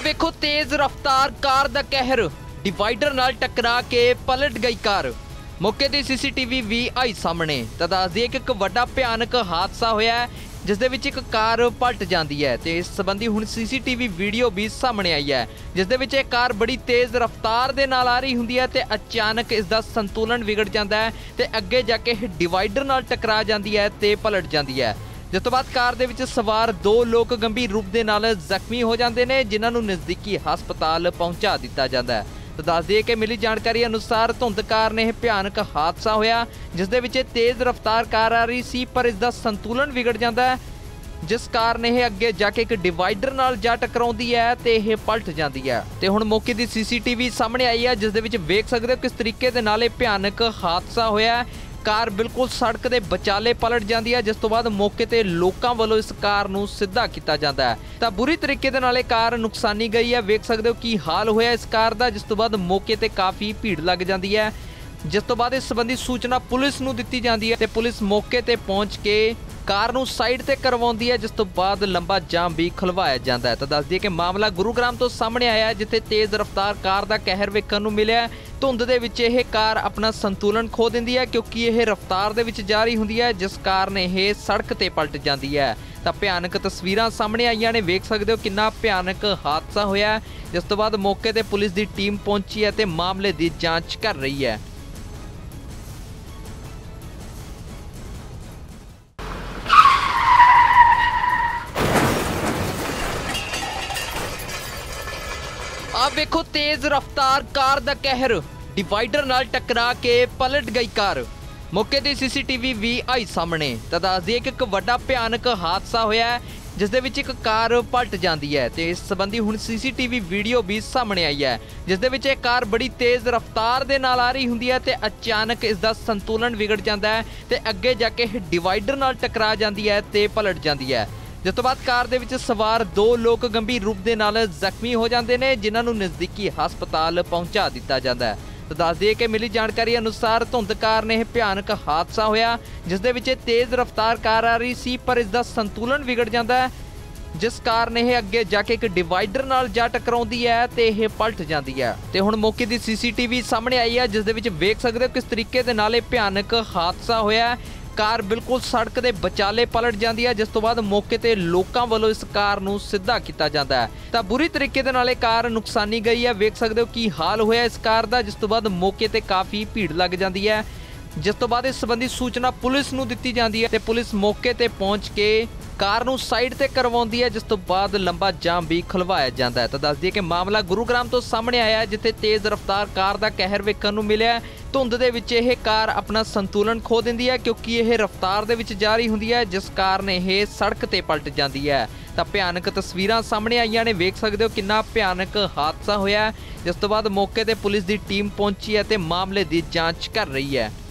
ਵੇਖੋ तेज रफ्तार कार ਦਾ ਕਹਿਰ डिवाइडर नाल टकरा के पलट गई कार। मौके की CCTV भी आई सामने। तो दस दिए कि एक वड्डा भयानक हादसा होया है जिस दे विच एक कार पलट जाती है। तो इस संबंधी हुण CCTV वीडियो भी सामने आई है जिस दे विच एक कार बड़ी तेज़ रफ्तार दे नाल आ रही हुंदी है ते अचानक इसका संतुलन विगड़ जाता है ते अगे जाके डिवाइडर नाल टकरा जाती है ते पलट जाती है। जिस तो बाद कार दे विच सवार 2 लोग गंभीर रूप दे नाल जख्मी हो जाते हैं जिन्हां नूं नज़दीकी हस्पताल पहुंचा दिता जाता है। तो दस दिए कि मिली जानकारी अनुसार धुंध कार ने भयानक हादसा होया जिस दे विच तेज़ रफ्तार कार आ रही सी पर इसका संतुलन विगड़ जाता है जिस कार ने अगे जाके एक डिवाइडर नाल जा टकराउंदी है ते यह पलट जाती है। तो हुण मौके की CCTV सामने आई है जिस दे विच वेख सकते हो किस तरीके दे नाल भयानक हादसा होया। कार बिल्कुल सड़क के विचाले पलट जाती है जिस तो बाद मौके ते लोकां वालों इस कार नूं सीधा किया जाता है। तो बुरी तरीके दे नाल कार नुकसानी गई है। वेख सकते हो कि हाल होया इस कार का जिस तो बाद मौके ते काफ़ी भीड़ लग जाती है जिस तो बाद इस संबंधी सूचना पुलिस नूं दित्ती जाती है। तो पुलिस मौके ते पहुंच के कार नूं साइड ते करवाउंदी है जिस तो बाद लंबा जाम भी खुलवाया जाता है। तो दस दिए कि मामला गुरुग्राम तो सामने आया है जिथे तेज़ रफ्तार कार का कहर वेखण नूं मिलिया। धुंध दे विच यह कार अपना संतुलन खो दिंदी है क्योंकि यह रफ्तार दे विच जा रही हुंदी है जिस कार ने यह सड़क ते पलट जाती है। तो भयानक तस्वीरां सामने आईयां ने। वेख सकते हो कितना भयानक हादसा होया जिस तो बाद मौके ते पुलिस की टीम पहुंची है ते मामले की जांच कर रही है। अब देखो तेज रफ्तार कार का कहर डिवाइडर नाल टकरा के पलट गई कार। मौके की CCTV भी आई सामने। तो दस दिए कि एक वड्डा भयानक हादसा होया है जिस दे विच एक कार पलट जाती है। तो इस संबंधी हुण CCTV वीडियो भी सामने आई है जिस दे विच एक कार बड़ी तेज़ रफ्तार दे नाल आ रही हुंदी है ते अचानक इसका संतुलन विगड़ जाता है ते अगे जाके डिवाइडर नाल टकरा जाती है ते पलट जाती है। जिस तो बाद कार दे विच सवार 2 लोग गंभीर रूप दे नाल जख्मी हो जाते हैं जिन्हां नूं नज़दीकी हस्पताल पहुंचा दिता जाता है। तो दस दिए कि मिली जानकारी अनुसार धुंध कार ने भयानक हादसा होया जिस दे विच तेज़ रफ्तार कार आ रही सी पर इसका संतुलन विगड़ जाता है जिस कार ने अगे जाके एक डिवाइडर नाल जा टकराउंदी है ते यह पलट जाती है। तो हुण मौके की CCTV सामने आई है जिस दे विच वेख सकते हो किस तरीके दे नाल भयानक हादसा होया। कार बिल्कुल सड़क के विचाले पलट जाती है जिस तो बाद मौके ते लोकां वालों इस कार नूं सीधा किया जाता है। तो बुरी तरीके दे नाल कार नुकसानी गई है। वेख सकते हो कि हाल होया इस कार का जिस तो बाद मौके ते काफ़ी भीड़ लग जाती है जिस तो बाद इस संबंधी सूचना पुलिस नूं दित्ती जाती है। तो पुलिस मौके ते पहुंच के कार नूं साइड ते करवाउंदी है जिस तो बाद लंबा जाम भी खुलवाया जाता है। तो दस दिए कि मामला गुरुग्राम तो सामने आया है जिथे तेज़ रफ्तार कार का कहर वेखण नूं मिलिया। धुंध दे विच यह कार अपना संतुलन खो दिंदी है क्योंकि यह रफ्तार दे विच जा रही हुंदी है जिस कार ने यह सड़क ते पलट जाती है। तो भयानक तस्वीरां सामने आईयां ने। वेख सकते हो कितना भयानक हादसा होया जिस तो बाद मौके ते पुलिस की टीम पहुंची है ते मामले की जांच कर रही है।